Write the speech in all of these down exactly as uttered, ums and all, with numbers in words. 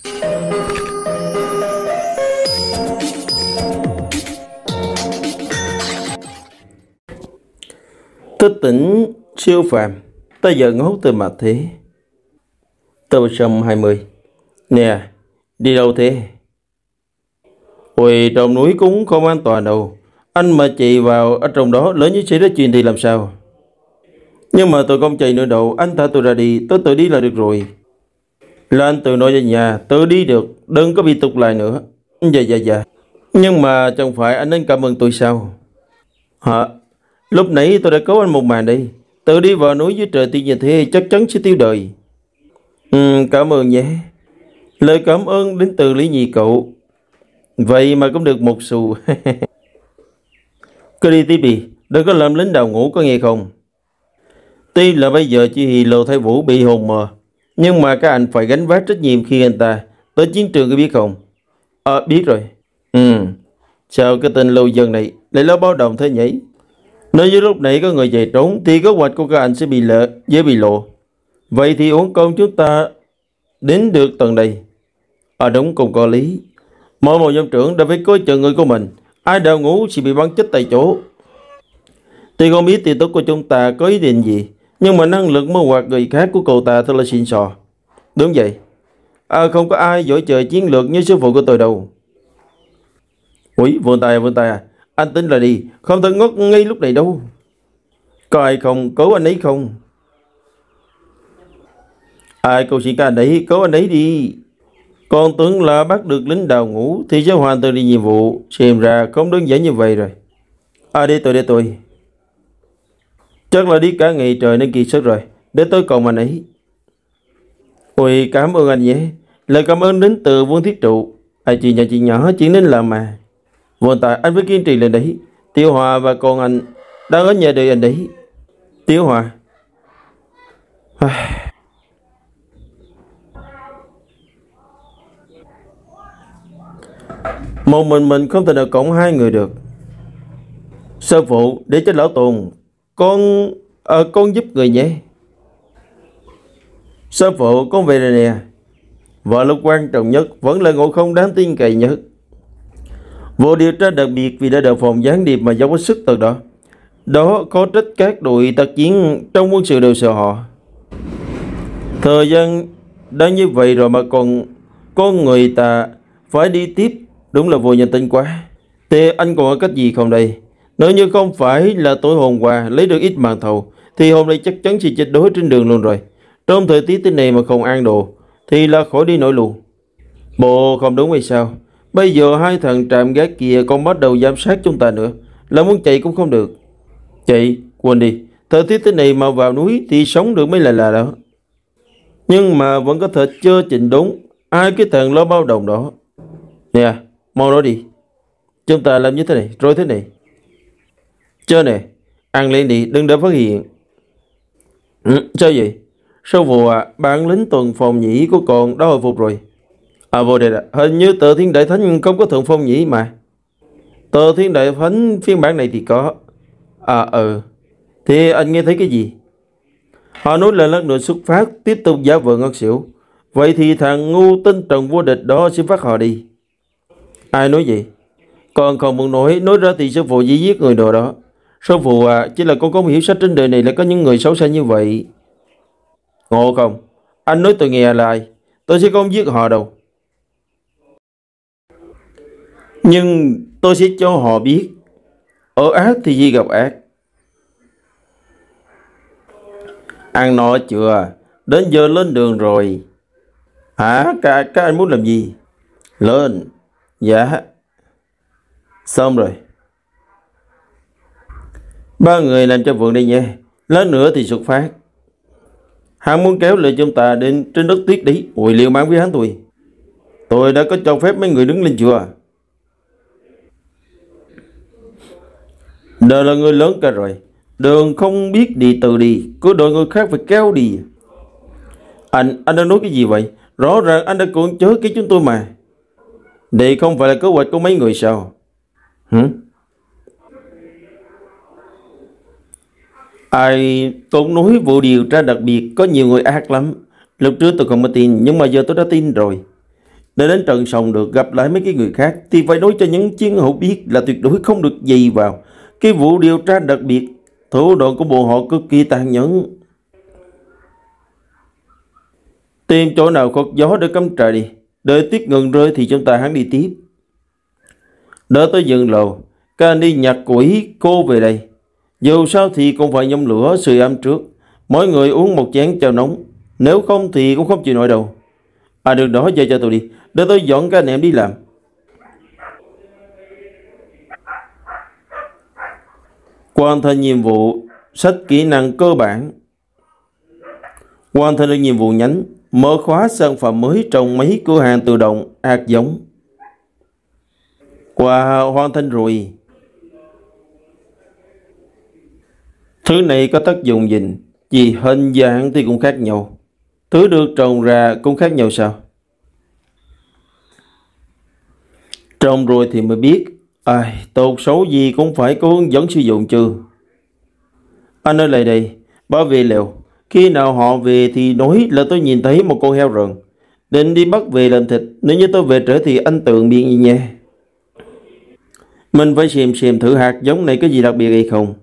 Thức tỉnh siêu phàm, ta giờ ngốc từ mặt thế. Tập một trăm hai mươi. Nè, đi đâu thế? Ôi, trong núi cũng không an toàn đâu. Anh mà chạy vào ở trong đó, lỡ như xảy ra chuyện thì làm sao? Nhưng mà tôi không chạy nữa đâu, anh thả tôi ra đi, tôi tự đi là được rồi. Là anh tự nói về nhà, tự đi được, đừng có bị tục lại nữa. Dạ dạ dạ. Nhưng mà chẳng phải anh nên cảm ơn tôi sao? Hả? Lúc nãy tôi đã cứu anh một màn đây. Tự đi vào núi dưới trời tiên như thế chắc chắn sẽ tiêu đời. Ừ, cảm ơn nhé. Lời cảm ơn đến từ Lý Nhị cậu. Vậy mà cũng được một xu. Cứ đi tiếp đi, đừng có làm lính đào ngũ, có nghe không? Tuy là bây giờ chỉ Hì Lô Thái Vũ bị hồn mờ, nhưng mà các anh phải gánh vác trách nhiệm khi anh ta tới chiến trường, có biết không? Ờ, biết rồi. Ừ, sao cái tên lâu dân này lại lo báo động thế nhỉ? Nếu như lúc nãy có người chạy trốn thì kế hoạch của các anh sẽ bị lỡ, dễ bị lộ. Vậy thì uổng công chúng ta đến được tận đây. À đúng, cũng có lý. Mỗi một nhóm trưởng đã phải coi chừng người của mình. Ai đào ngũ sẽ bị bắn chết tại chỗ. Tuy không biết tiền tốt của chúng ta có ý định gì, nhưng mà năng lực mưu hoạt người khác của cậu ta thật là xịn sò. Đúng vậy. À, không có ai giỏi trời chiến lược như sư phụ của tôi đâu. Ủi, vươn tay, vươn tay à. Anh tính là đi, không thể ngốc ngay lúc này đâu. Có ai không, cứu anh ấy không? Ai cầu xin các anh ấy, cứu anh ấy đi. Còn tưởng là bắt được lính đào ngũ thì sẽ hoàn thành đi nhiệm vụ. Xem ra không đơn giản như vậy rồi. À, để tôi, để tôi. Chắc là đi cả ngày trời nên kiệt sức rồi. Để tôi còn anh ấy. Ôi, cảm ơn anh nhé. Lời cảm ơn đến từ Vương Thiết Trụ. Ai chuyện nhỏ chuyện nhỏ chuyện nên làm mà. Vốn tại anh phải kiên trì lên đấy. Tiêu Hòa và con anh đang ở nhà đợi anh đấy. Tiêu Hòa. Một mình mình không thể nào cộng hai người được. Sư phụ, để cho lão Tùng, Con à, con giúp người nhé. Sư phụ, con về rồi nè. Và lúc quan trọng nhất vẫn là Ngộ Không đáng tin cậy nhất. Vụ điều tra đặc biệt vì đã đợt phòng gián điệp mà dốc hết sức từ đó. Đó có trách các đội tác chiến trong quân sự đều sợ họ. Thời gian đã như vậy rồi mà còn con người ta phải đi tiếp, đúng là vô nhân tính quá. Thế anh còn có cách gì không đây? Nếu như không phải là tối hôm qua lấy được ít màn thầu thì hôm nay chắc chắn sẽ chết đói trên đường luôn rồi. Trong thời tiết thế này mà không ăn đồ thì là khỏi đi nổi luôn. Bộ không đúng hay sao? Bây giờ hai thằng trạm gác kia còn bắt đầu giám sát chúng ta nữa, là muốn chạy cũng không được. Chạy, quên đi, thời tiết thế này mà vào núi thì sống được mới là là đó. Nhưng mà vẫn có thể chơ chỉnh đúng ai cái thằng lo bao đồng đó. Nè, mau nói đi. Chúng ta làm như thế này, rồi thế này. Chơ nè, ăn lên đi, đừng để phát hiện. Ừ, sao vậy? Sao vụ à, bạn lính tuần phòng nhĩ của con đã hồi phục rồi. À vô đây là, hình như tờ Thiên Đại Thánh không có thượng phong nhĩ mà. Tờ Thiên Đại Thánh phiên bản này thì có. À ừ. Thì anh nghe thấy cái gì? Họ nói là lát nữa xuất phát tiếp tục giả vờ ngất xỉu. Vậy thì thằng ngu tinh Trần Vô Địch đó sẽ phát họ đi. Ai nói gì? Còn không muốn nói, nói ra thì sư phụ chỉ giết người đồ đó. Sư phụ à, chỉ là con không hiểu sách trên đời này là có những người xấu xa như vậy. Ngộ không? Anh nói tôi nghe là ai? Tôi sẽ không giết họ đâu. Nhưng tôi sẽ cho họ biết, ở ác thì gì gặp ác. Ăn no chưa? Đến giờ lên đường rồi. Hả? Các, các anh muốn làm gì? Lên. Dạ. Xong rồi. Ba người làm cho vườn đây nha. Lát nữa thì xuất phát. Hắn muốn kéo lại chúng ta đến trên đất tuyết đi. Ôi liều mạng với hắn tôi. Tôi đã có cho phép mấy người đứng lên chưa? Đời là người lớn cả rồi. Đường không biết đi từ đi, cứ đòi người khác phải kéo đi. Anh, anh đang nói cái gì vậy? Rõ ràng anh đã cưỡng chớ cái chúng tôi mà. Đây không phải là kế hoạch của mấy người sao? Hử? Ai cũng nói vụ điều tra đặc biệt có nhiều người ác lắm. Lúc trước tôi không có tin, nhưng mà giờ tôi đã tin rồi. Để đến trận sòng được gặp lại mấy cái người khác thì phải nói cho những chiến hữu biết là tuyệt đối không được dây vào cái vụ điều tra đặc biệt. Thủ đoạn của bọn họ cực kỳ tàn nhẫn. Tìm chỗ nào khót gió để cắm trại đi. Đợi tuyết ngừng rơi thì chúng ta hắn đi tiếp. Đỡ tới dừng lầu, các anh đi nhặt củi cô về đây. Dù sao thì cũng phải nhóm lửa sưởi ấm trước. Mỗi người uống một chén cho nóng. Nếu không thì cũng không chịu nổi đâu. À được đó, giờ cho tôi đi. Để tôi dọn các anh em đi làm. Hoàn thành nhiệm vụ. Sách kỹ năng cơ bản. Hoàn thành được nhiệm vụ nhánh. Mở khóa sản phẩm mới trong mấy cửa hàng tự động hạt giống. Wow, hoàn thành rồi. Thứ này có tác dụng gì? Vì hình dạng thì cũng khác nhau. Thứ được trồng ra cũng khác nhau sao? Trồng rồi thì mới biết. Ai, tốt xấu gì cũng phải có hướng dẫn sử dụng chứ. Anh ở lại đây, bảo vệ lều. Khi nào họ về thì nói là tôi nhìn thấy một con heo rừng. Định đi bắt về làm thịt. Nếu như tôi về trễ thì anh tượng miệng gì nha. Mình phải xem xem thử hạt giống này có gì đặc biệt hay không.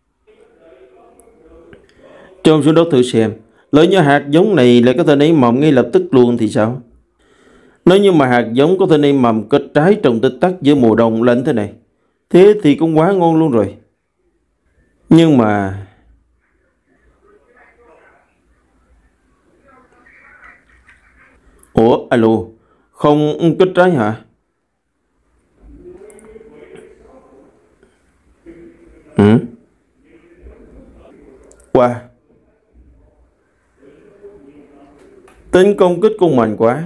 Trôn xuống đất thử xem. Lỡ như hạt giống này lại có thể nảy mầm ngay lập tức luôn thì sao? Nếu như mà hạt giống có thể nảy mầm kết trái trong tích tắc giữa mùa đông lạnh thế này, thế thì cũng quá ngon luôn rồi. Nhưng mà... Ủa, alo, không kết trái hả? Ừ? Wow. Tính công kích của mạnh quá.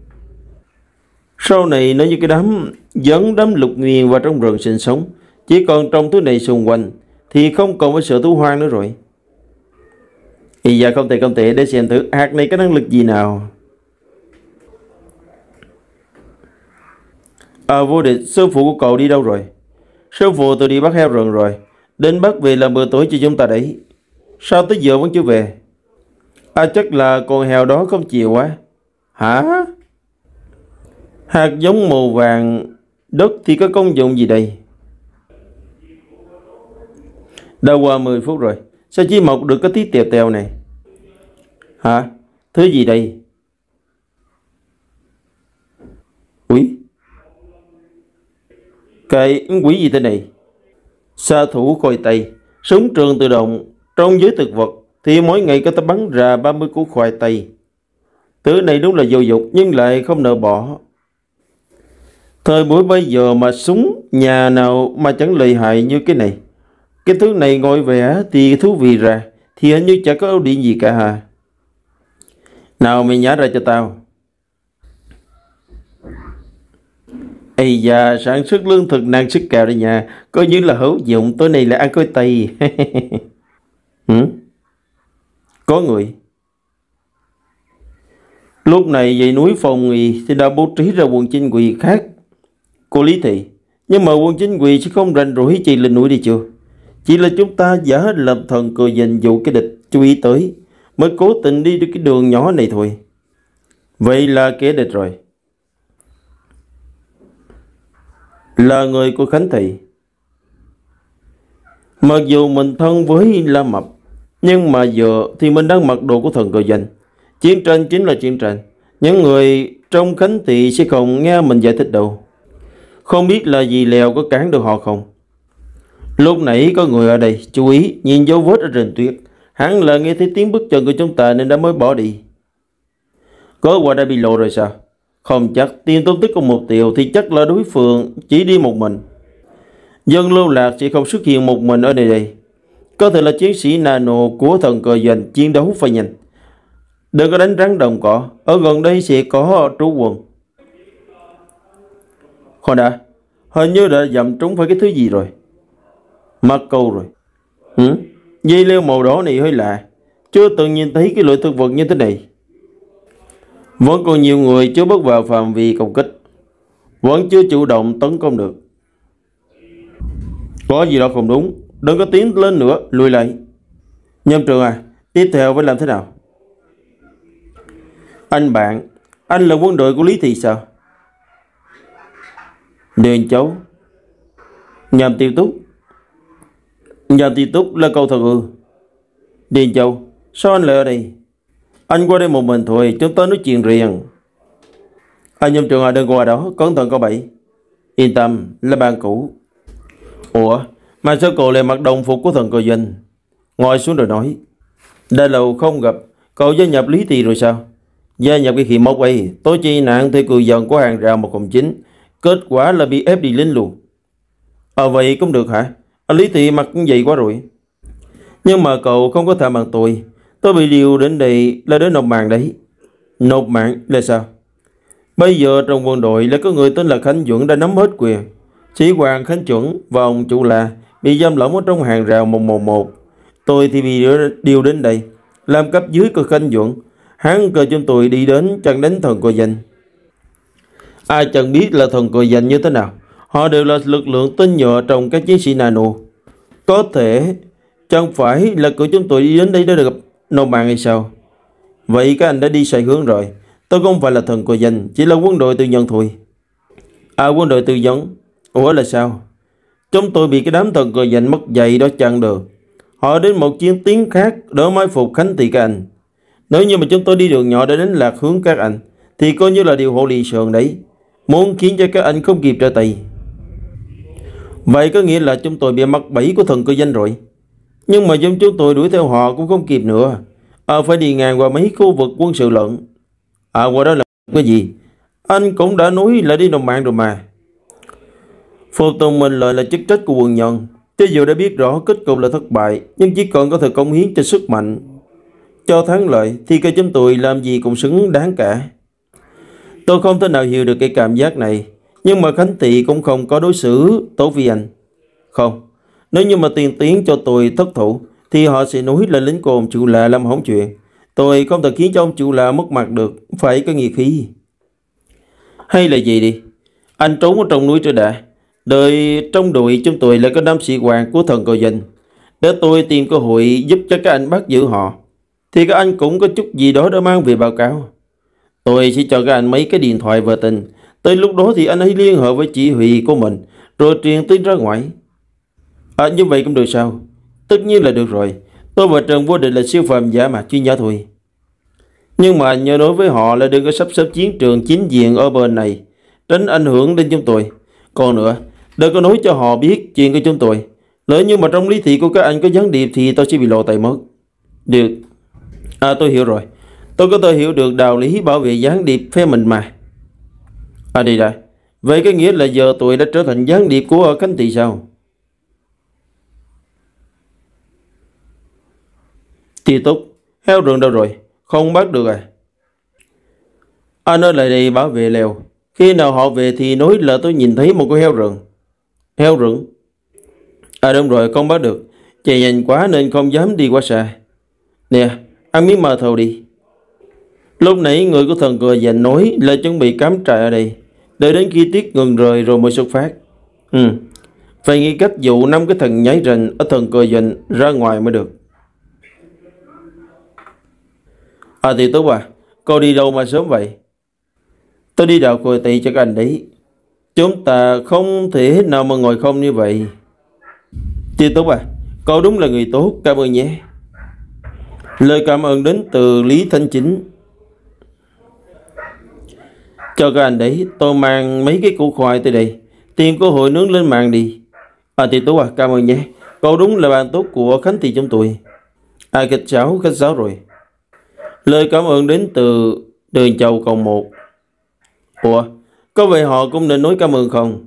Sau này nếu như cái đám dẫn đám lục nguyên vào trong rừng sinh sống, chỉ còn trong thứ này xung quanh, thì không còn phải sợ thú hoang nữa rồi. Ý dạ không tệ không tệ, để xem thử hạt này có năng lực gì nào. À vô địch, sư phụ của cậu đi đâu rồi? Sư phụ tôi đi bắt heo rừng rồi. Đến bắt về làm bữa tối cho chúng ta đấy. Sao tới giờ vẫn chưa về? À chắc là con heo đó không chịu quá. Hả? Hạt giống màu vàng đất thì có công dụng gì đây? Đã qua mười phút rồi. Sao chỉ mọc được cái tí tèo tèo này? Hả? Thứ gì đây? Úi, cái quỷ gì thế này? Sa thủ khoai tây, súng trường tự động. Trong giới thực vật thì mỗi ngày có thể bắn ra ba mươi củ khoai tây. Thứ này đúng là vô dụng nhưng lại không nỡ bỏ. Thời buổi bây giờ mà súng nhà nào mà chẳng lợi hại như cái này. Cái thứ này ngồi vẽ thì thú vị ra, thì hình như chẳng có ưu điểm gì cả hả? Nào mày nhả ra cho tao. Ây da, sản xuất lương thực năng suất cao đây nha. Coi như là hữu dụng, tối nay là ăn khoai tây. Ừ? Có người. Lúc này dãy núi phòng nghi thì đã bố trí ra quân chính quy khác. Cô Lý Thị, nhưng mà quân chính quy sẽ không rành rỗi chi lên núi đi chưa? Chỉ là chúng ta giả làm thần cờ dành dụ cái địch chú ý tới, mới cố tình đi được cái đường nhỏ này thôi. Vậy là kẻ địch rồi. Là người của Khánh Thị. Mặc dù mình thân với La Mập, nhưng mà giờ thì mình đang mặc đồ của thần cờ danh. Chiến tranh chính là chiến tranh. Những người trong Khánh Thị sẽ không nghe mình giải thích đâu. Không biết là gì lèo có cản được họ không. Lúc nãy có người ở đây chú ý nhìn dấu vết ở rừng tuyết. Hắn là nghe thấy tiếng bước chân của chúng ta nên đã mới bỏ đi. Có qua đây bị lộ rồi sao? Không chắc, tìm tung tích của một tiểu thì chắc là đối phương chỉ đi một mình. Dân lưu lạc sẽ không xuất hiện một mình ở nơi đây. Có thể là chiến sĩ nano của thần cờ danh chiến đấu phải nhanh. Đừng có đánh rắn đồng cỏ, ở gần đây sẽ có trú quân. Khoan đã, hình như đã dặm trúng phải cái thứ gì rồi. Mắc câu rồi. Ừ? Dây leo màu đỏ này hơi lạ. Chưa từng nhìn thấy cái loại thực vật như thế này. Vẫn còn nhiều người chưa bước vào phạm vi công kích. Vẫn chưa chủ động tấn công được. Có gì đó không đúng. Đừng có tiến lên nữa, lùi lại. Nhâm Trường à, tiếp theo phải làm thế nào? Anh bạn, anh là quân đội của Lý Thị sao? Điền Châu. Nhàm Tiêu Túc. Nhàm Tiêu Túc là cậu thật ư? Điền Châu. Sao anh lại ở đây? Anh qua đây một mình thôi, chúng ta nói chuyện riêng. Anh nhâm trường à, đừng qua đó, cẩn thận có bẫy. Yên tâm, là bạn cũ. Ủa, mà sao cậu lại mặc đồng phục của thần cơ doanh? Ngồi xuống rồi nói. Đã lâu không gặp, cậu gia nhập Lý Thị rồi sao? Gia nhập cái khi mốc ấy, tôi chi nạn thuê cư dân của hàng rào một không chín. Kết quả là bị ép đi lính luôn. À vậy cũng được hả? À, Lý Thị mặc vậy quá rồi. Nhưng mà cậu không có tham bằng tôi. Tôi bị điều đến đây là đến nộp mạng đấy. Nộp mạng là sao? Bây giờ trong quân đội là có người tên là Khánh Duẩn đã nắm hết quyền. Sĩ quan Khánh Chuẩn và ông chủ là bị giam lỏng ở trong hàng rào một một một. Tôi thì bị điều đến đây làm cấp dưới của Khánh Duẩn. Hắn cờ chúng tôi đi đến chặn đánh thần cơ danh. Ai chẳng biết là thần cơ danh như thế nào. Họ đều là lực lượng tinh nhuệ trong các chiến sĩ nano. Có thể chẳng phải là của chúng tôi đi đến đây để gặp nộp mạng hay sao? Vậy các anh đã đi sai hướng rồi. Tôi không phải là thần cơ danh, chỉ là quân đội tư nhân thôi. À, quân đội tư nhân? Ủa là sao? Chúng tôi bị cái đám thần cơ danh mất dạy đó chặn được. Họ đến một chiến tuyến khác đỡ mai phục Khánh Thị các anh. Nếu như mà chúng tôi đi đường nhỏ để đánh lạc hướng các anh thì coi như là điều hộ lì sườn đấy. Muốn khiến cho các anh không kịp trở tay. Vậy có nghĩa là chúng tôi bị mắc bẫy của thần cơ danh rồi. Nhưng mà giống chúng tôi đuổi theo họ cũng không kịp nữa. À, phải đi ngang qua mấy khu vực quân sự lận. À, qua đó là cái gì? Anh cũng đã nói là đi nộp mạng rồi mà. Phục tùng mình lại là chức trách của quân nhân. Cho dù đã biết rõ kết cục là thất bại, nhưng chỉ còn có thể cống hiến cho sức mạnh. Cho thắng lợi thì cái chúng tôi làm gì cũng xứng đáng cả. Tôi không thể nào hiểu được cái cảm giác này. Nhưng mà Khánh Thị cũng không có đối xử tốt với anh. Không, nếu như mà tiền tiến cho tôi thất thủ thì họ sẽ nói là lính của ông chủ lạ làm hỏng chuyện. Tôi không thể khiến cho ông chủ lạ mất mặt được. Phải có nghĩa khí. Hay là gì đi, anh trốn ở trong núi trước đã. Đợi trong đội chúng tôi là có đám sĩ quan của thần cơ danh. Để tôi tìm cơ hội giúp cho các anh bắt giữ họ. Thì các anh cũng có chút gì đó để mang về báo cáo. Tôi sẽ cho các anh mấy cái điện thoại vệ tinh. Tới lúc đó thì anh hãy liên hệ với chỉ huy của mình, rồi truyền tin ra ngoài. À, như vậy cũng được sao? Tất nhiên là được rồi. Tôi và Trần Vô Địch là siêu phàm giả mà, chuyên gia thôi. Nhưng mà nhớ nói với họ là đừng có sắp xếp chiến trường chính diện ở bên này, tránh ảnh hưởng đến chúng tôi. Còn nữa, đừng có nói cho họ biết chuyện của chúng tôi. Lỡ như mà trong lý thị của các anh có gián điệp thì tôi sẽ bị lộ tay mất. Được. À, tôi hiểu rồi. Tôi có thể hiểu được đạo lý bảo vệ gián điệp phe mình mà. À đi đã. Vậy cái nghĩa là giờ tôi đã trở thành gián điệp của Khánh Thị sao? Thì tốt. Heo rừng đâu rồi? Không bắt được à? Anh ở lại đây bảo vệ lều. Khi nào họ về thì nói là tôi nhìn thấy một con heo rừng. Heo rừng? À đúng rồi, không bắt được. Chạy nhanh quá nên không dám đi qua xa. Nè, ăn miếng mờ thầu đi. Lúc nãy người của thần cờ dành nói là chuẩn bị cắm trại ở đây, đợi đến khi tiết ngừng rời rồi mới xuất phát. Ừ, phải nghĩ cách dụ năm cái thằng nhảy rình ở thần cờ dành ra ngoài mới được. À thì tốt à, cô đi đâu mà sớm vậy? Tôi đi đào cồi tị cho các anh đấy. Chúng ta không thể nào mà ngồi không như vậy. Thì tốt à, cô đúng là người tốt, cảm ơn nhé. Lời cảm ơn đến từ Lý Thanh Chính. Cho các anh đấy, tôi mang mấy cái củ khoai tới đây. Tìm cơ hội nướng lên mạng đi. À thì tốt à, cảm ơn nhé. Cậu đúng là bạn tốt của Khánh Thị chúng tôi. À khách sáo, khách sáo rồi. Lời cảm ơn đến từ Đường Châu Cộng một. Ủa, có vậy họ cũng nên nói cảm ơn không?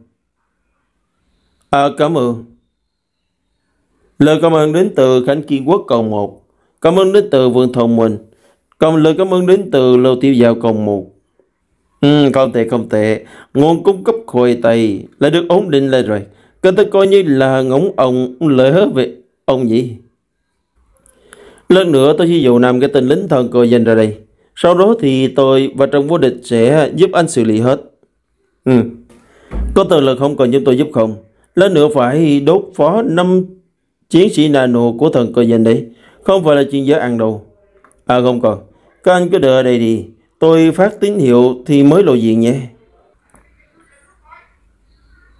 À cảm ơn. Lời cảm ơn đến từ Khánh Kiên Quốc Cộng một. Cảm ơn đến từ Vương Thông Minh. Còn lời cảm ơn đến từ Lô Tiêu Giao Cộng một. Ừ, không tệ không tệ. Nguồn cung cấp khoai tây là được ổn định lại rồi. Cái tôi coi như là ngỗng ông lợi hết về ông nhỉ. Lần nữa tôi sẽ dụ nằm cái tên lính thần cờ dành ra đây. Sau đó thì tôi và Trần Vô Địch sẽ giúp anh xử lý hết. Ừ. Có tờ lực không cần chúng tôi giúp không? Lần nữa phải đốt phó năm chiến sĩ nano của thần cờ dành đấy. Không phải là chuyên gia ăn đâu. À không còn. Các anh cứ đợi ở đây đi. Tôi phát tín hiệu thì mới lộ diện nhé.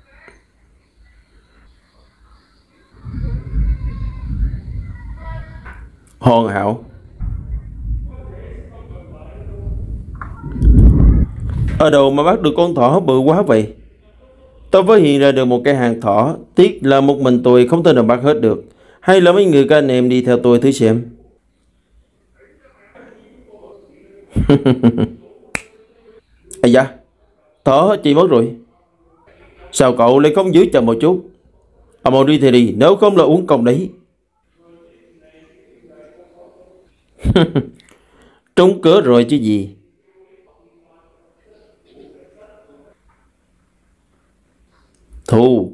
Hoàn hảo. Ở đâu mà bắt được con thỏ bự quá vậy? Tôi phát hiện ra được một cái hang thỏ. Tiếc là một mình tôi không thể nào bắt hết được. Hay là mấy người các anh em đi theo tôi thử xem. Ây da, thỏ chị mất rồi. Sao cậu lại không giữ chậm một chút? À, mau đi thì đi, nếu không là uống công đấy. Trúng cớ rồi chứ gì. Thù.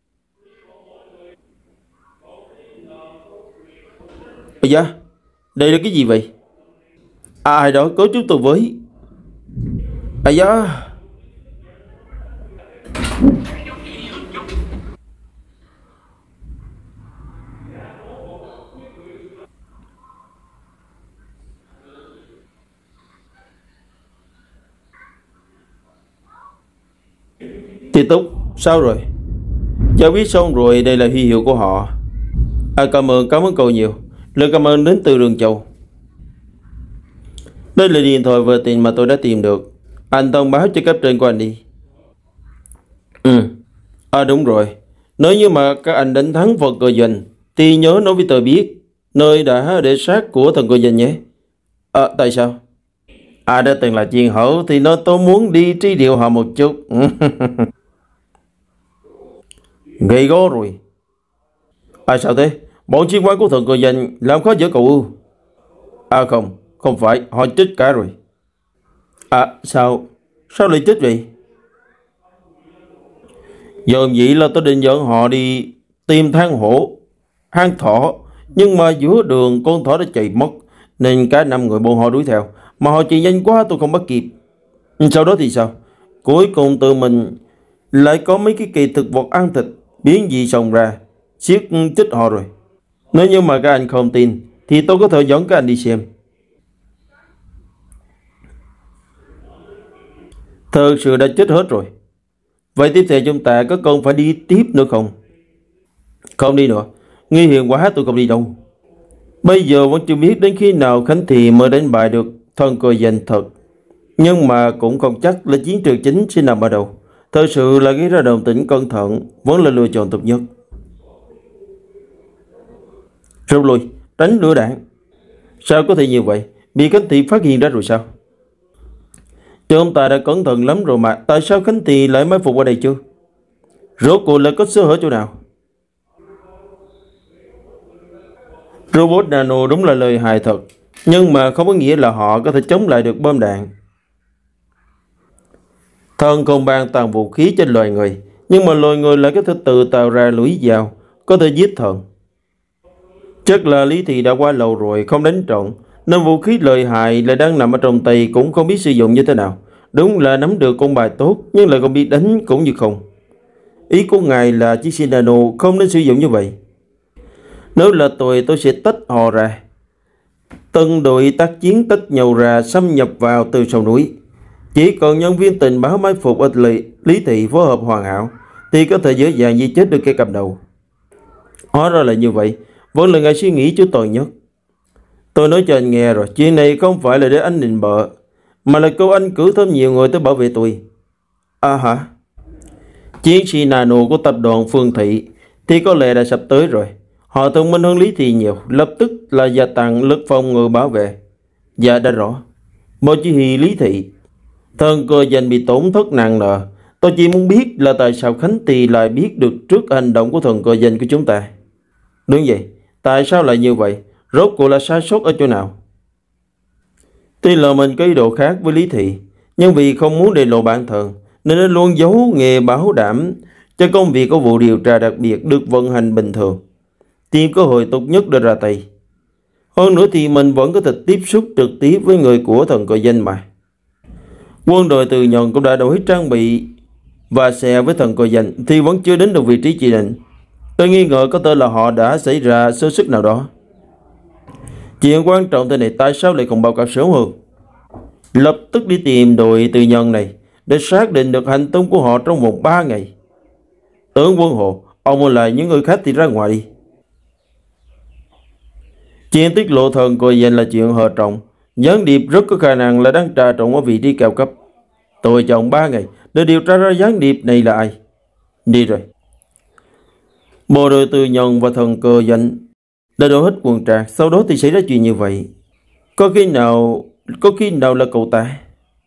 Ây da, đây là cái gì vậy? À, ai đó cứu chúng tôi với. Ây da. Thì Túc, sao rồi? Cháu biết xong rồi, đây là huy hiệu của họ. À, cảm ơn, cảm ơn cậu nhiều. Lời cảm ơn đến từ Đường Châu. Đây là điện thoại vừa tiền mà tôi đã tìm được. Anh thông báo cho cấp trên của anh đi. Ừ. À đúng rồi. Nếu như mà các anh đánh thắng phần cờ giành thì nhớ nói với tôi biết nơi đã để xác của thần cờ giành nhé. À, tại sao? À, đã từng là chiên hậu thì nó tôi muốn đi tri điệu họ một chút. Gây go rồi. À, sao thế? Bọn chiến quan của thần cờ giành làm khó dễ cậu ư? À không, không phải, họ chết cả rồi. À, sao? Sao lại chết vậy? Giờ vậy là tôi định dẫn họ đi tìm than hổ, hang thỏ, nhưng mà giữa đường con thỏ đã chạy mất, nên cả năm người bọn họ đuổi theo, mà họ chạy nhanh quá tôi không bắt kịp. Sau đó thì sao? Cuối cùng tự mình lại có mấy cái kỳ thực vật ăn thịt biến dị xông ra, siết chết họ rồi. Nếu như mà các anh không tin thì tôi có thể dẫn các anh đi xem. Thật sự đã chết hết rồi. Vậy tiếp theo chúng ta có cần phải đi tiếp nữa không? Không đi nữa. Nguy hiểm quá, tôi không đi đâu. Bây giờ vẫn chưa biết đến khi nào Khánh Thị mới đánh bại được thần cờ giành thật. Nhưng mà cũng không chắc là chiến trường chính sẽ nằm ở đâu. Thật sự là gây ra đồng tĩnh cẩn thận vẫn là lựa chọn tốt nhất. Rút lui, đánh lửa đạn. Sao có thể như vậy? Bị Khánh Thị phát hiện ra rồi sao? Chúng ta đã cẩn thận lắm rồi mà. Tại sao Khánh Thị lại mai phục ở đây chứ? Rốt cuộc lại có sơ hở chỗ nào? Robot nano đúng là lời hài thật, nhưng mà không có nghĩa là họ có thể chống lại được bom đạn. Thần không ban tặng vũ khí cho loài người, nhưng mà loài người lại có thể tự tạo ra lưỡi dao, có thể giết thần. Chắc là Lý Thị đã qua lâu rồi không đánh trộn, nên vũ khí lợi hại lại đang nằm ở trong tay cũng không biết sử dụng như thế nào. Đúng là nắm được con bài tốt, nhưng lại không biết đánh cũng như không. Ý của ngài là chiếc xe nano không nên sử dụng như vậy. Nếu là tôi, tôi sẽ tách họ ra. Từng đội tác chiến tách nhau ra xâm nhập vào từ sau núi. Chỉ còn nhân viên tình báo mai phục ở Lý, Lý Thị phối hợp hoàn hảo thì có thể dễ dàng giết chết được kẻ cầm đầu. Hóa ra là như vậy. Vẫn là ngài suy nghĩ chứ toàn nhất. Tôi nói cho anh nghe rồi, chuyện này không phải là để anh định bợ, mà là câu anh cử thêm nhiều người tới bảo vệ tôi. À hả? Chiến sĩ nano của tập đoàn Phương Thị thì có lẽ đã sắp tới rồi. Họ thông minh hơn Lý Thị nhiều, lập tức là gia tăng lực phòng ngự bảo vệ. Dạ đã rõ. Bộ chỉ huy Lý Thị, thần cơ giành bị tổn thất nặng nề. Tôi chỉ muốn biết là tại sao Khánh Tỳ lại biết được trước hành động của thần cơ giành của chúng ta. Đúng vậy, tại sao lại như vậy? Rốt cuộc là sai sót ở chỗ nào? Tuy là mình có ý đồ khác với Lý Thị, nhưng vì không muốn để lộ bản thân nên nó luôn giấu nghề bảo đảm cho công việc của vụ điều tra đặc biệt được vận hành bình thường, tìm cơ hội tốt nhất để ra tay. Hơn nữa thì mình vẫn có thể tiếp xúc trực tiếp với người của thần cờ danh mà. Quân đội từ nhận cũng đã đổi trang bị và xe với thần cờ danh thì vẫn chưa đến được vị trí chỉ định. Tôi nghi ngờ có thể là họ đã xảy ra sơ suất nào đó. Chuyện quan trọng thế này tại sao lại không báo cáo sớm hơn? Lập tức đi tìm đội từ nhân này để xác định được hành tung của họ trong vòng ba ngày. Tướng Quân Hồ, ông lại những người khác thì ra ngoài đi. Chuyện tiết lộ thần còi danh là chuyện hợp trọng. Gián điệp rất có khả năng là đang trà trộn ở vị trí cao cấp. Tôi chọn ba ngày để điều tra ra gián điệp này là ai. Đi rồi. Bộ đội tư nhân và thần cờ danh đã đổ hết quần trạc. Sau đó thì xảy ra chuyện như vậy. Có khi nào Có khi nào là cậu ta?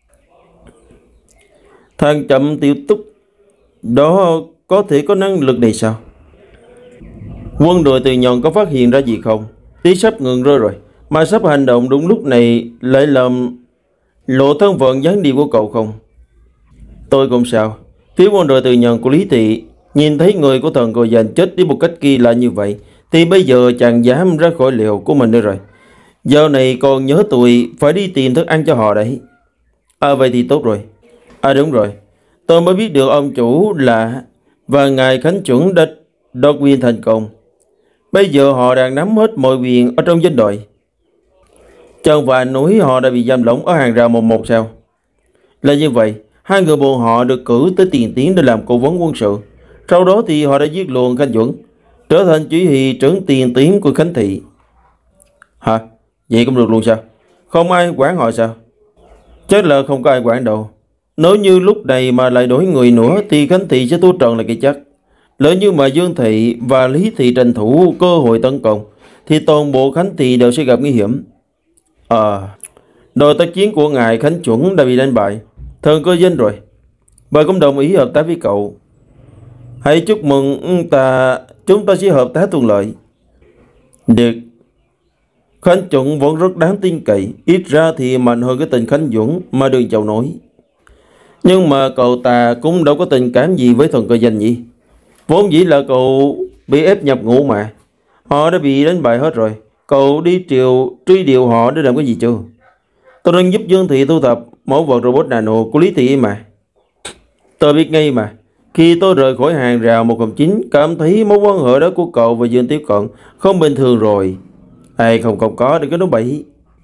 Thằng chậm tiểu túc đó có thể có năng lực này sao? Quân đội tư nhân có phát hiện ra gì không? Tí sắp ngừng rơi rồi, mà sắp hành động đúng lúc này lại làm lộ thân phận gián điệp của cậu không? Tôi cũng sao. Phía quân đội tư nhân của Lý Thị nhìn thấy người của thần còi danh chết đi một cách kỳ lạ như vậy, thì bây giờ chẳng dám ra khỏi liều của mình nữa rồi. Giờ này còn nhớ tôi phải đi tìm thức ăn cho họ đấy. À vậy thì tốt rồi. À đúng rồi, tôi mới biết được ông chủ là và ngài Khánh Chuẩn đã đột quyền thành công. Bây giờ họ đang nắm hết mọi quyền ở trong doanh đội. Chẳng phải nói họ đã bị giam lỏng ở hàng rào một một sao? Là như vậy, hai người bọn họ được cử tới tiền tuyến để làm cố vấn quân sự. Sau đó thì họ đã giết luôn Khánh Chuẩn, trở thành chỉ huy trưởng tiền tuyến của Khánh Thị. Hả? Vậy cũng được luôn sao? Không ai quản họ sao? Chắc là không có ai quản đâu. Nếu như lúc này mà lại đổi người nữa thì Khánh Thị sẽ thua trận là cái chắc. Lỡ như mà Dương Thị và Lý Thị tranh thủ cơ hội tấn công thì toàn bộ Khánh Thị đều sẽ gặp nguy hiểm. À, đội tác chiến của ngài Khánh Chuẩn đã bị đánh bại. Thần cơ danh rồi. Bà cũng đồng ý hợp tác với cậu. Hãy chúc mừng ta, chúng ta sẽ hợp tác thuận lợi. Được. Khánh Chuẩn vẫn rất đáng tin cậy, ít ra thì mạnh hơn cái tình Khánh Dũng mà Đường Châu nói. Nhưng mà cậu ta cũng đâu có tình cảm gì với thần cơ danh nhỉ? Vốn dĩ là cậu bị ép nhập ngũ mà. Họ đã bị đánh bại hết rồi. Cậu đi triều truy điều họ để làm cái gì chưa? Tôi đang giúp Dương Thị thu thập mẫu vật robot nano của Lý Thị mà. Tôi biết ngay mà. Khi tôi rời khỏi hàng rào một không chín, cảm thấy mối quan hệ đó của cậu và Dương Tiểu Cận không bình thường rồi. Ê, không không có, đừng có nói bậy.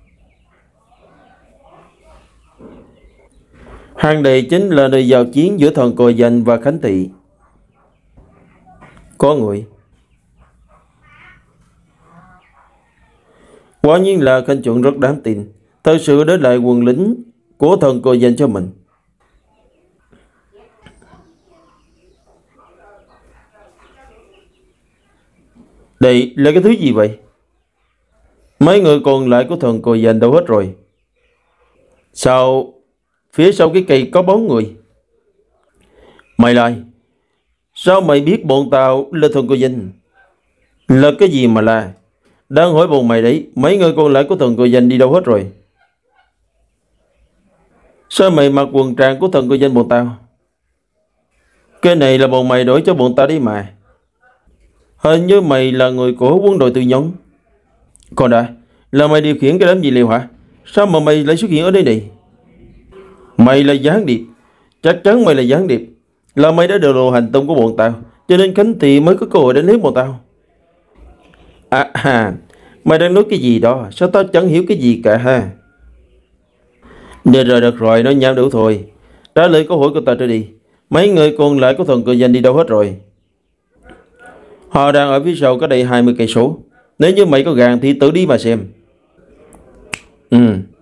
Hàng này chính là nơi giao chiến giữa thần còi danh và Khánh Thị. Có người. Quả nhiên là Khánh Chuẩn rất đáng tin. Thật sự để lại quân lính của thần còi danh cho mình. Đây là cái thứ gì vậy? Mấy người còn lại của thần còi danh đâu hết rồi? Sao phía sau cái cây có bóng người? Mày lại. Sao mày biết bọn tao là thần còi danh? Là cái gì mà là? Đang hỏi bọn mày đấy. Mấy người còn lại của thần còi danh đi đâu hết rồi? Sao mày mặc quần trang của thần còi danh bọn tao? Cái này là bọn mày đổi cho bọn tao đi mà. Hình như mày là người của quân đội tư nhân. Còn đã, là mày điều khiển cái đám gì liệu hả? Sao mà mày lại xuất hiện ở đây này? Mày là gián điệp. Chắc chắn mày là gián điệp. Là mày đã đầu lộ hành tung của bọn tao, cho nên Khánh Thị mới có cơ hội đánh hiếp bọn tao. À à, mày đang nói cái gì đó? Sao tao chẳng hiểu cái gì cả ha? Được rồi, được rồi, nói nhảm đủ thôi. Trả lời câu hỏi của tao trở đi. Mấy người còn lại của thần cờ danh đi đâu hết rồi? Họ đang ở phía sau cách đây hai mươi cây số. Nếu như mày có gàn thì tự đi mà xem. Ừ.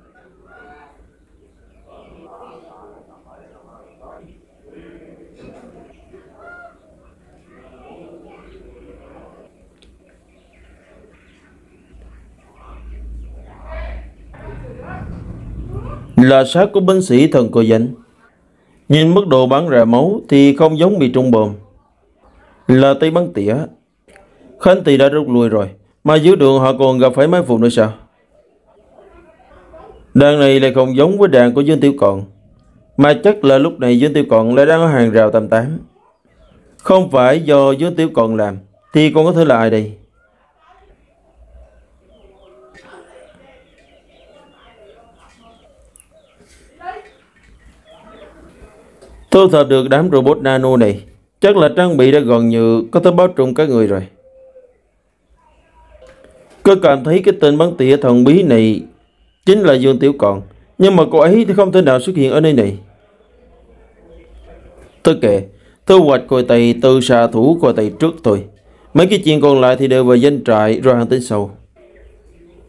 Là xác của binh sĩ thần cờ danh. Nhìn mức độ bắn ra máu thì không giống bị trúng bom. Là tay bắn tỉa. Khánh Thị đã rút lui rồi, mà dưới đường họ còn gặp phải mai phục nữa sao? Đàn này lại không giống với đàn của Dương Tiểu Cận. Mà chắc là lúc này Dương Tiểu Cận lại đang ở hàng rào tầm tám. Không phải do Dương Tiểu Cận làm thì còn có thể là ai đây? Thu thập được đám robot nano này, chắc là trang bị đã gần như có thể bao trùm các người rồi. Cứ cảm thấy cái tên bắn tỉa thần bí này chính là Dương Tiểu Cận, nhưng mà cô ấy thì không thể nào xuất hiện ở nơi này. Thôi kệ, thu hoạch coi tay từ xạ thủ coi tay trước thôi. Mấy cái chuyện còn lại thì đều về danh trại rồi hàng tính sau.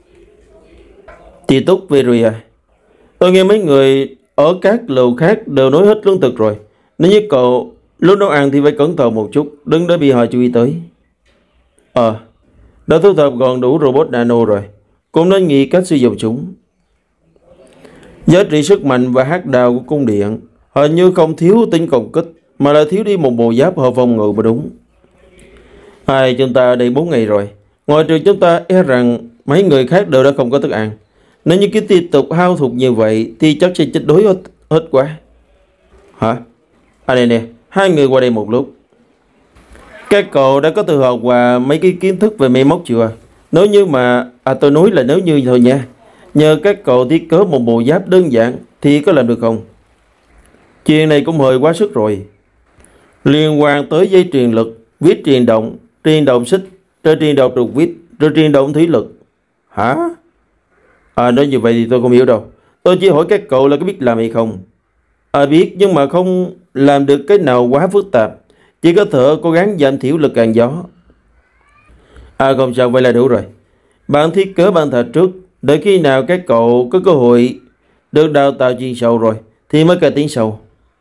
Thì Túc Viri à, tôi nghe mấy người ở các lều khác đều nói hết lương thực rồi. Nếu như cậu lúc nấu ăn thì phải cẩn thận một chút, đừng để bị họ chú ý tới. Ờ, đã thu thập còn đủ robot nano rồi, cũng nên nghĩ cách sử dụng chúng. Giá trị sức mạnh và hát đào của cung điện hình như không thiếu tính công kích, mà là thiếu đi một bộ giáp hộ phòng ngự mà đúng. Hai chúng ta ở đây bốn ngày rồi, ngoài trừ chúng ta e rằng mấy người khác đều đã không có thức ăn. Nếu như cứ tiếp tục hao thụt như vậy thì chắc sẽ chết đói hết, hết quá. Hả? À đây nè, hai người qua đây một lúc. Các cậu đã có tự học và mấy cái kiến thức về máy móc chưa? Nếu như mà... À tôi nói là nếu như thôi nha. Nhờ các cậu thiết kế một bộ giáp đơn giản thì có làm được không? Chuyện này cũng hơi quá sức rồi. Liên quan tới dây truyền lực, viết truyền động, truyền động xích, rồi truyền động trục viết, rồi truyền động thủy lực. Hả? À nói như vậy thì tôi không hiểu đâu. Tôi chỉ hỏi các cậu là có biết làm hay không. À biết, nhưng mà không làm được cái nào quá phức tạp, chỉ có thể cố gắng giảm thiểu lực cản gió. À không sao, vậy là đủ rồi. Bạn thiết kế ban thạch trước, đợi khi nào các cậu có cơ hội được đào tạo chuyên sâu rồi thì mới cải tiến sâu.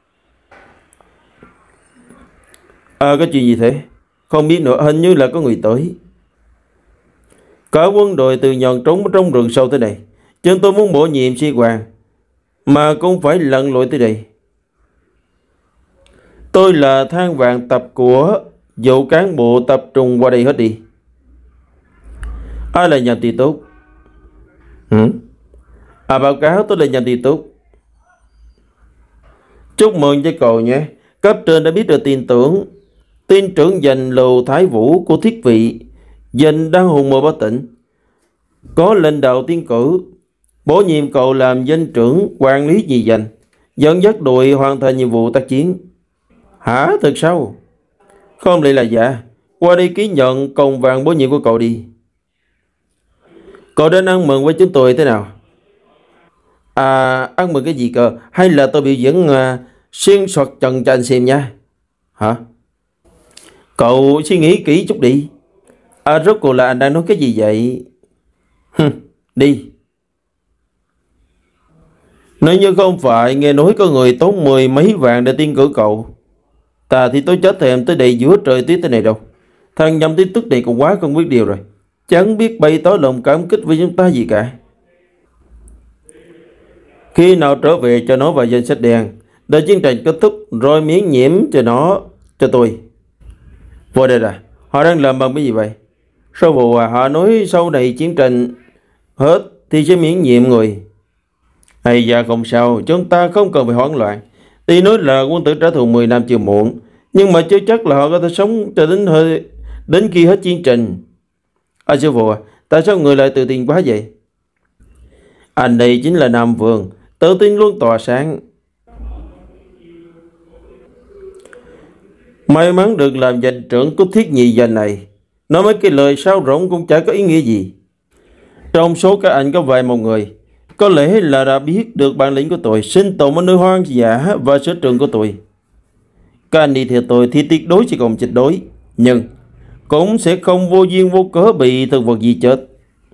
À có chuyện gì thế? Không biết nữa, hình như là có người tới. Cả quân đội từ nhọn trống trong rừng sâu thế này, chúng tôi muốn bổ nhiệm sĩ quan mà cũng phải lặn lội tới đây. Tôi là than vạn tập của vụ cán bộ tập trung qua đây hết đi. Ai là nhà tỷ tốt? Ừ? À báo cáo tôi là nhà tỷ tốt. Chúc mừng cho cậu nhé. Cấp trên đã biết được tin tưởng. Tin trưởng dành Lầu Thái Vũ của thiết vị dành đang hùng mơ bất tỉnh. Có lệnh đạo tiến cử, bổ nhiệm cậu làm danh trưởng quản lý nhì dành, dẫn dắt đội hoàn thành nhiệm vụ tác chiến. Hả? Thật sao? Không lẽ là giả? Qua đây ký nhận còng vàng bổ nhiệm của cậu đi. Cậu đến ăn mừng với chúng tôi thế nào? À, ăn mừng cái gì cơ? Hay là tôi biểu diễn uh, xuyên soạt trần cho anh xem nha? Hả? Cậu suy nghĩ kỹ chút đi. À, rốt cuộc là anh đang nói cái gì vậy? Hừm, đi. Nếu như không phải nghe nói có người tốn mười mấy vạn để tiến cử cậu, ta thì tôi chết thèm tới đây giữa trời tuyết thế này đâu. Thằng nhầm tin tức này cũng quá không biết điều rồi. Chẳng biết bày tỏ lòng cảm kích với chúng ta gì cả. Khi nào trở về cho nó vào danh sách đen, đợi chiến tranh kết thúc rồi miễn nhiễm cho nó cho tôi. Vô đây là họ đang làm bằng cái gì vậy? Sao vụ à, họ nói sau này chiến tranh hết thì sẽ miễn nhiệm người. Hay dạ không sao, chúng ta không cần phải hoảng loạn. Tuy nói là quân tử trả thù mười năm chưa muộn, nhưng mà chưa chắc là họ có thể sống cho đến hơi đến khi hết chiến tranh. À sư phụ à, tại sao người lại tự tin quá vậy? Anh đây chính là Nam Vương, tự tin luôn tỏa sáng. May mắn được làm danh trưởng của thiết nhị danh này. Nói mấy cái lời sao rỗng cũng chả có ý nghĩa gì. Trong số các anh có vài một người có lẽ là đã biết được bản lĩnh của tôi, sinh tồn ở nơi hoang dã và sở trường của tôi. Các anh đi theo tôi thì tuyệt đối chỉ còn chết đối, nhưng cũng sẽ không vô duyên vô cớ bị thực vật gì chết.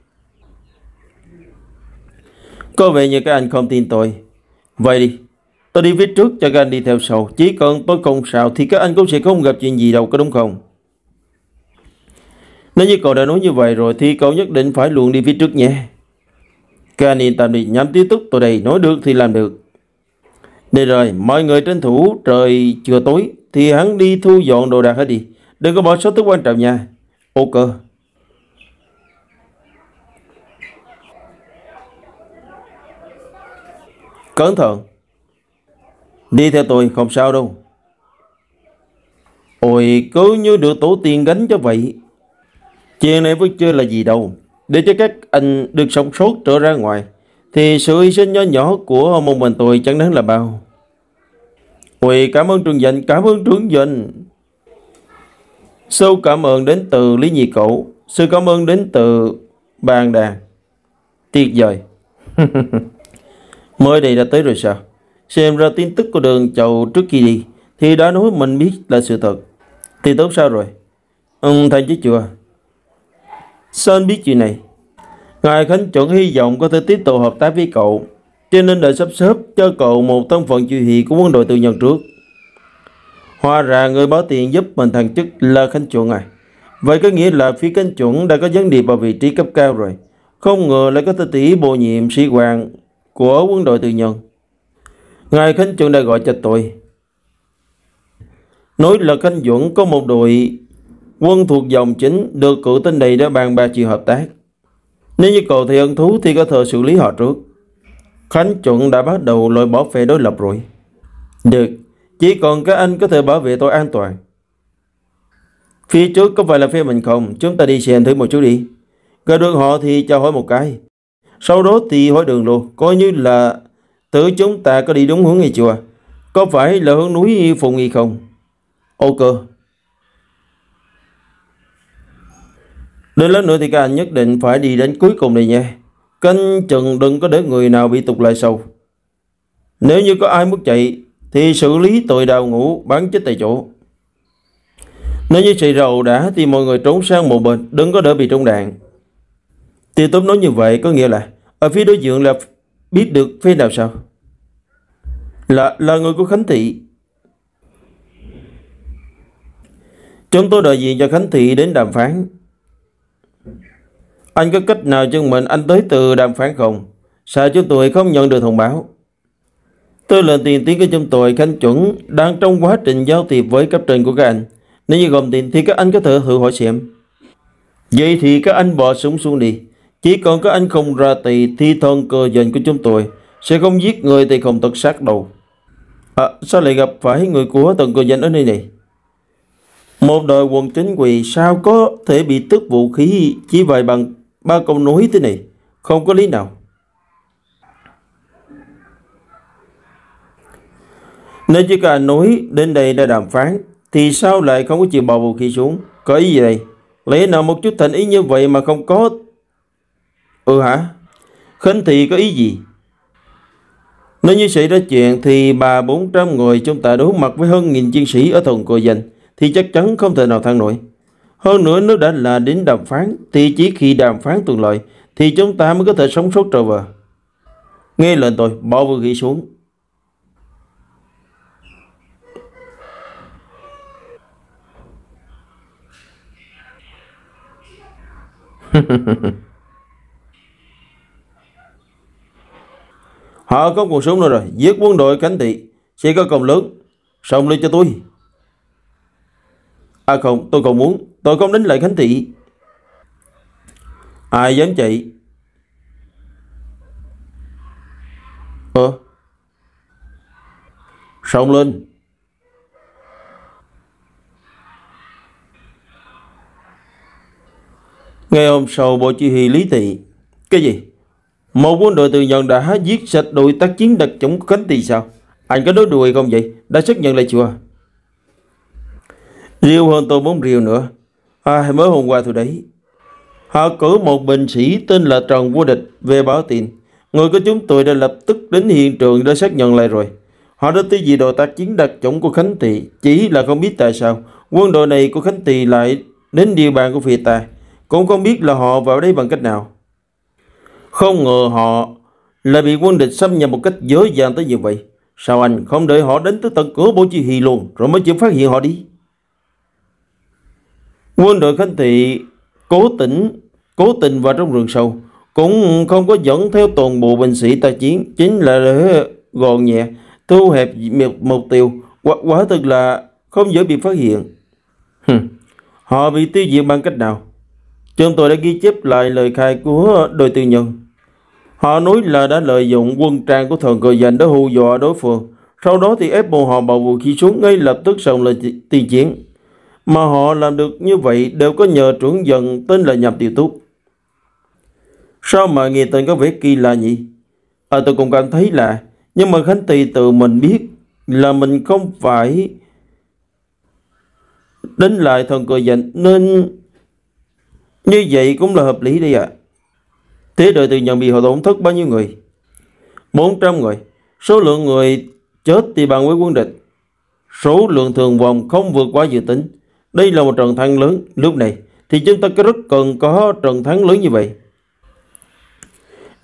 Có vẻ như các anh không tin tôi. Vậy đi, tôi đi viết trước cho các anh đi theo sau. Chỉ cần tôi không sao thì các anh cũng sẽ không gặp chuyện gì đâu, có đúng không? Nếu như cậu đã nói như vậy rồi thì cậu nhất định phải luôn đi phía trước nhé. Các anh yên tâm đi, nhắm tiếp túc tôi đây, nói được thì làm được. Đây rồi, mọi người tranh thủ trời chưa tối thì hắn đi thu dọn đồ đạc hết đi. Đừng có bỏ sót thứ quan trọng nha. Ok. Cẩn thận. Đi theo tôi, không sao đâu. Ôi, cứ như được tổ tiên gánh cho vậy. Chuyện này vẫn chưa là gì đâu. Để cho các anh được sống sót trở ra ngoài thì sự hy sinh nhỏ nhỏ của một mình tôi chẳng đáng là bao. Ôi, cảm ơn Trương Danh, cảm ơn Trương Danh. Sâu cảm ơn đến từ Lý Nhị Cẩu. Sự cảm ơn đến từ Bàn Đàn. Tuyệt vời. Mới đây đã tới rồi sao? Xem ra tin tức của Đường Chầu trước khi đi thì đã nói mình biết là sự thật. Thì tốt sao rồi? Ừ, thầy chứ chưa? Sao anh biết chuyện này? Ngài Khánh chuẩn hy vọng có thể tiếp tục hợp tác với cậu, cho nên đã sắp xếp cho cậu một thân phận chỉ huy của quân đội tư nhân trước. Hóa ra người báo tiền giúp mình thăng chức là Khánh chuẩn à? Vậy có nghĩa là phía Khánh chuẩn đã có vấn đề vào vị trí cấp cao rồi. Không ngờ lại có thể tỷ bổ nhiệm sĩ quan của quân đội tư nhân. Ngài Khánh chuẩn đã gọi cho tôi, nói là Khánh chuẩn có một đội quân thuộc dòng chính được cử tên này đã bàn bạc chuyện hợp tác. Nếu như cậu thấy hứng thú thì có thể xử lý họ trước. Khánh chuẩn đã bắt đầu loại bỏ phe đối lập rồi. Được, chỉ còn các anh có thể bảo vệ tôi an toàn. Phía trước có phải là phe mình không? Chúng ta đi xem thử một chút đi. Gặp được họ thì chào hỏi một cái, sau đó thì hỏi đường luôn, coi như là thử chúng ta có đi đúng hướng hay chưa. Có phải là hướng núi Phùng Nghi không? Ok. Đến lớn nữa thì các anh nhất định phải đi đến cuối cùng này nha. Canh chừng đừng có để người nào bị tụt lại sau. Nếu như có ai muốn chạy thì xử lý tội đào ngũ, bắn chết tại chỗ. Nếu như chạy rầu đã thì mọi người trốn sang một bên, đừng có đỡ bị trúng đạn. Thì tôi nói như vậy có nghĩa là ở phía đối diện là biết được phía nào sao? Là là người của Khánh Thị. Chúng tôi đại diện cho Khánh Thị đến đàm phán. Anh có cách nào chứng minh anh tới từ đàm phán không? Sao chúng tôi không nhận được thông báo? Tôi lên tiền tiếng của chúng tôi Khánh chuẩn đang trong quá trình giao tiếp với cấp trên của các anh. Nếu như gồm tiền thì các anh có thể thử hỏi xem. Vậy thì các anh bỏ súng xuống đi. Chỉ còn các anh không ra tay thì thân cơ dành của chúng tôi sẽ không giết người thì không tật sát đâu. À, sao lại gặp phải người của tầng cơ danh ở nơi này? Một đội quân chính quy sao có thể bị tước vũ khí chỉ vài bằng ba câu nói thế này? Không có lý nào. Nếu chỉ cả nói đến đây đã đàm phán thì sao lại không có chịu bỏ vũ khí xuống? Có ý gì đây? Lẽ nào một chút thành ý như vậy mà không có? Ừ hả? Khánh Thị có ý gì? Nếu như xảy ra chuyện thì ba bốn trăm người chúng ta đối mặt với hơn nghìn chiến sĩ ở thùng cội danh thì chắc chắn không thể nào thắng nổi. Hơn nữa nếu đã là đến đàm phán thì chỉ khi đàm phán thuận lợi thì chúng ta mới có thể sống sót trở về. Nghe lệnh tôi, bỏ vũ khí xuống. Họ có cuộc súng nữa rồi, giết quân đội Khánh Thị sẽ có công lớn. Xong lên cho tôi. À không, tôi không muốn. Tôi không đánh lại Khánh Thị. Ai dám chạy? Ờ Xong lên. Ngày hôm sau Bộ Chỉ huy Lý Thị. Cái gì? Một quân đội tư nhân đã giết sạch đội tác chiến đặc chủng của Khánh Thị sao? Anh có nói đùa không vậy? Đã xác nhận lại chưa? Riêu hơn tôi muốn riêu nữa. À, mới hôm qua thôi đấy. Họ cử một binh sĩ tên là Trần Vô Địch về báo tin. Người của chúng tôi đã lập tức đến hiện trường để xác nhận lại rồi. Họ đã tiêu diệt đội tác chiến đặc chủng của Khánh Thị. Chỉ là không biết tại sao quân đội này của Khánh Thị lại đến địa bàn của phía ta. Cũng không biết là họ vào đây bằng cách nào. Không ngờ họ lại bị quân địch xâm nhập một cách dễ dàng tới như vậy. Sao anh không đợi họ đến tới tận cửa Bộ Chỉ huy luôn rồi mới chịu phát hiện họ đi? Quân đội Khánh Thị cố tình cố tình vào trong rừng sâu, cũng không có dẫn theo toàn bộ binh sĩ tác chiến, chính là để gọn nhẹ thu hẹp mục tiêu, hoặc quả thực là không dễ bị phát hiện. Hừm. Họ bị tiêu diệt bằng cách nào? Chúng tôi đã ghi chép lại lời khai của đội tư nhân. Họ nói là đã lợi dụng quân trang của thần cờ danh để hù dọa đối phương, sau đó thì ép buộc họ bỏ vũ khí xuống ngay lập tức xong lời tiên chiến. Mà họ làm được như vậy đều có nhờ trưởng dần tên là Nhậm Tiểu Túc. Sao mà nghe tên có vẻ kỳ lạ nhỉ? À, tôi cũng cảm thấy lạ. Nhưng mà Khánh Thị tự mình biết là mình không phải đánh lại thần cờ danh, nên như vậy cũng là hợp lý đi ạ. À. Thế đội từ nhận bị họ tổn thất bao nhiêu người? bốn trăm người. Số lượng người chết thì bằng với quân địch. Số lượng thường vong không vượt quá dự tính. Đây là một trận thắng lớn. Lúc này thì chúng ta có rất cần có trận thắng lớn như vậy.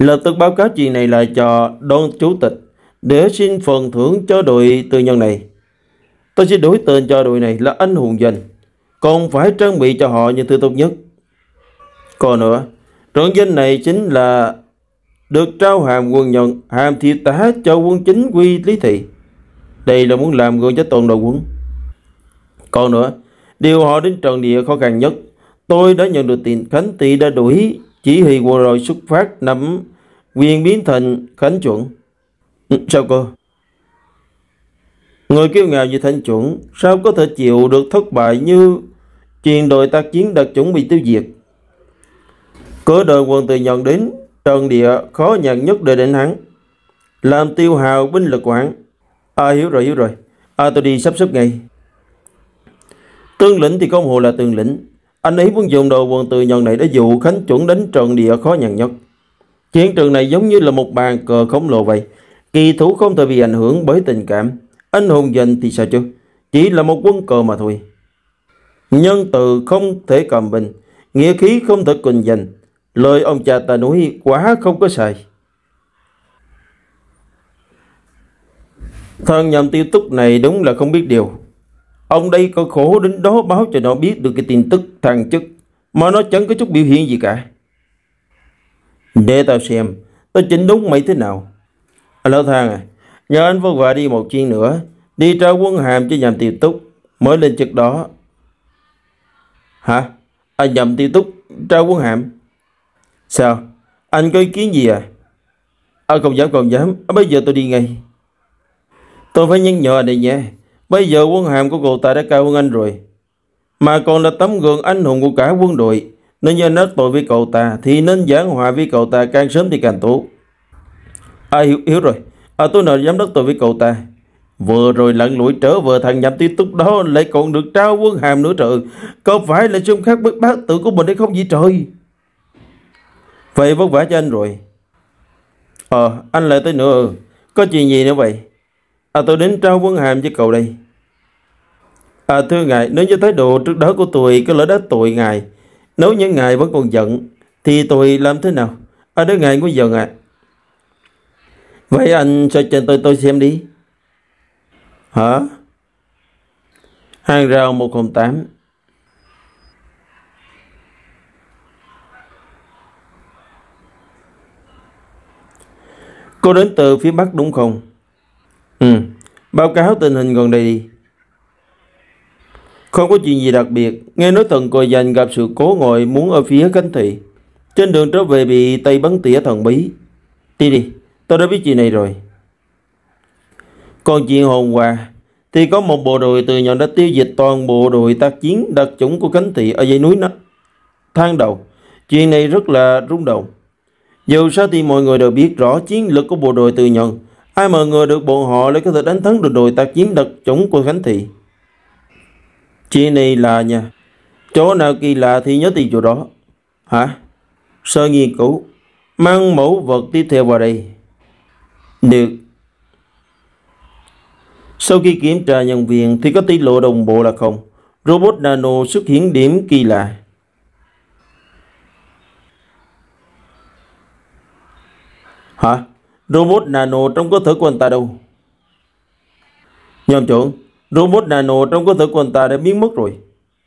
Lập tức báo cáo chuyện này lại cho Đôn chủ tịch để xin phần thưởng cho đội tư nhân này. Tôi sẽ đổi tên cho đội này là anh hùng danh, còn phải trang bị cho họ những thứ tốt nhất. Còn nữa, trận danh này chính là được trao hàm quân nhân, hàm thiếu tá cho quân chính quy Lý Thị. Đây là muốn làm gương cho toàn đội quân. Còn nữa, điều họ đến trận địa khó khăn nhất, tôi đã nhận được tin Khánh Thị đã đuổi chỉ huy quân rồi xuất phát nắm quyền biến thành Khánh Chuẩn. Ừ, sao cơ? Người kiêu ngạo như Thanh Chuẩn sao có thể chịu được thất bại như chuyện đội tác chiến đặc chủng bị tiêu diệt? Cỡ đội quân từ nhận đến trận địa khó nhận nhất để đánh hắn, làm tiêu hao binh lực của hắn. À hiểu rồi hiểu rồi, à tôi đi sắp xếp ngay. Tướng lĩnh thì không hồ là tướng lĩnh, anh ấy muốn dùng đội quân từ nhận này để dụ Khánh Chuẩn đánh trận địa khó nhằn nhất. Chiến trường này giống như là một bàn cờ khổng lồ vậy, kỳ thủ không thể bị ảnh hưởng bởi tình cảm. Anh hùng danh thì sao chứ, chỉ là một quân cờ mà thôi. Nhân từ không thể cầm binh, nghĩa khí không thể kinh danh. Lời ông cha ta nói quá không có sai. Thằng Nhậm Tiêu Túc này đúng là không biết điều. Ông đây có khổ đến đó báo cho nó biết được cái tin tức thằng chức, mà nó chẳng có chút biểu hiện gì cả. Để tao xem, tao chỉnh đúng mày thế nào. À, Lão Thang à, nhờ anh vất vả đi một chuyến nữa, đi trao quân hàm cho Nhậm Tiêu Túc mới lên chức đó. Hả? Anh Nhậm Tiêu Túc trao quân hàm? Sao? Anh có ý kiến gì à? À không dám không dám, à, bây giờ tôi đi ngay. Tôi phải nhắc nhở này nha, bây giờ quân hàm của cậu ta đã cao hơn anh rồi, mà còn là tấm gương anh hùng của cả quân đội. Nếu như nói tội với cậu ta thì nên giảng hòa với cậu ta càng sớm thì càng tốt. À hiểu, hiểu rồi, à, tôi nào dám đắc tội với cậu ta. Vừa rồi lặn lội trở về thằng Nhậm Tiêu Túc đó lại còn được trao quân hàm nữa trời. Có phải là xung khắc với bác tự của mình hay không vậy trời? Vậy vất vả cho anh rồi. Ờ, anh lại tới nữa. Có chuyện gì nữa vậy? À, tôi đến trao quân hàm cho cậu đây. À, thưa ngài, nếu như thái độ trước đó của tôi có lỡ đã tội ngài, nếu như ngài vẫn còn giận, thì tôi làm thế nào? À, nếu ngài có giận à? Vậy anh cho cho tôi tôi xem đi. Hả? Hàng rào một không tám. Cô đến từ phía Bắc đúng không? Ừ, báo cáo tình hình gần đây đi. Không có chuyện gì đặc biệt, nghe nói thần còi dành gặp sự cố ngồi muốn ở phía Khánh Thị. Trên đường trở về bị Tây bắn tỉa thần bí. Đi đi, tôi đã biết chuyện này rồi. Còn chuyện hôm qua thì có một bộ đội từ nhận đã tiêu diệt toàn bộ đội tác chiến đặc chủng của Khánh Thị ở dãy núi đó. Tháng đầu, chuyện này rất là rung động. Dù sao thì mọi người đều biết rõ chiến lược của bộ đội từ nhận. Ai mà ngờ được bọn họ lại có thể đánh thắng được đội tác chiến đặc chủng của Khánh Thị. Chuyện này là nha, chỗ nào kỳ lạ thì nhớ tìm chỗ đó. Hả? Sơ nghiên cứu, mang mẫu vật tiếp theo vào đây. Được. Sau khi kiểm tra nhân viên thì có tiết lộ đồng bộ là không. Robot nano xuất hiện điểm kỳ lạ. Hả? Robot nano trong cơ thể của anh ta đâu? Nhầm trưởng, robot nano trong cơ thể của anh ta đã biến mất rồi.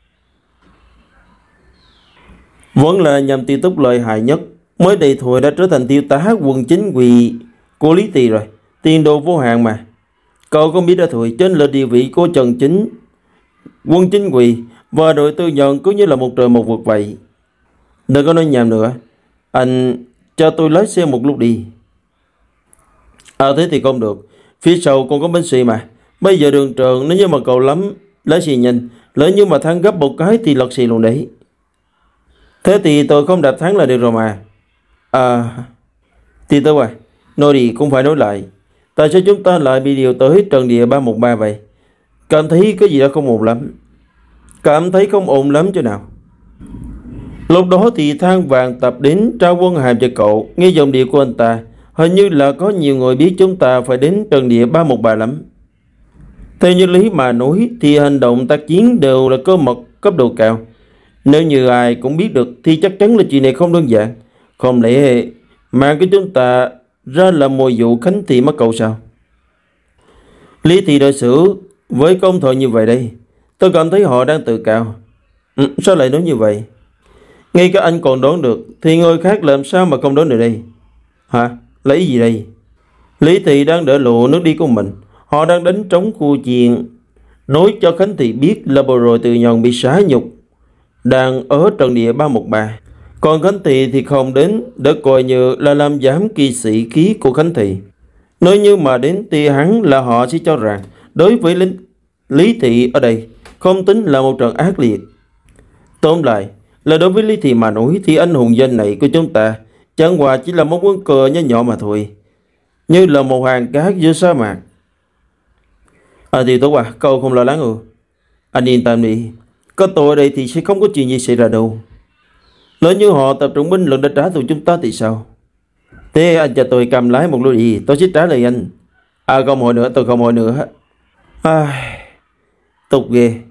Vẫn là Nhậm Tiêu Túc lợi hại nhất. Mới đây thôi đã trở thành thiếu tá quân chính quy của Lý Tỳ rồi. Tiền đồ vô hạn mà. Cậu không biết đã thôi, trên là địa vị của Trần Chính, quân chính quy và đội tư nhận cứ như là một trời một vực vậy. Đừng có nói nhảm nữa. Anh cho tôi lái xe một lúc đi. À thế thì không được. Phía sau còn có bến xe mà. Bây giờ đường trường nếu như mà cậu lắm lái xe nhanh, lỡ như mà thắng gấp một cái thì lật xe luôn đấy. Thế thì tôi không đạp thắng là được rồi mà. À thì tôi à, nói đi cũng phải nói lại. Tại sao chúng ta lại bị điều tới trận địa ba một ba vậy? Cảm thấy cái gì đó không ổn lắm. Cảm thấy không ổn lắm chỗ nào. Lúc đó thì Than Vàng tập đến trao quân hàm cho cậu. Nghe giọng điệu của anh ta, hình như là có nhiều người biết chúng ta phải đến trận địa ba một ba lắm. Theo như lý mà nói thì hành động tác chiến đều là cơ mật cấp độ cao. Nếu như ai cũng biết được thì chắc chắn là chuyện này không đơn giản. Không lẽ Mạng của chúng ta ra là mồi dụ Khánh Thị mắc câu sao? Lý Thị đối xử với công thôi như vậy đây, tôi cảm thấy họ đang tự cao. Ừ, sao lại nói như vậy? Ngay cả anh còn đoán được thì người khác làm sao mà không đoán được đây? Hả? Lấy gì đây? Lý Thị đang đỡ lộ nước đi của mình. Họ đang đánh trống khu chiên, nói cho Khánh Thị biết là vừa rồi Từ Nhòn bị xá nhục, đang ở trận địa ba một ba. Còn Khánh Thị thì không đến, đã coi như là làm giảm kỳ sĩ khí của Khánh Thị. Nếu như mà đến thì hắn là họ sẽ cho rằng đối với lính Lý Thị ở đây không tính là một trận ác liệt. Tóm lại là đối với Lý Thị mà nói thì anh hùng danh này của chúng ta chẳng qua chỉ là một quân cờ nhỏ nhỏ mà thôi, như là một hàng cát giữa sa mạc. À thì tốt à, cậu không lo lắng ừ. Anh yên tâm đi, có tôi ở đây thì sẽ không có chuyện gì xảy ra đâu. Lỡ như họ tập trung binh lực để trả thù chúng ta thì sao? Thế anh cho tôi cầm lái một lối đi, tôi sẽ trả lời anh. À không hỏi nữa, tôi không hỏi nữa. À, tục ghê.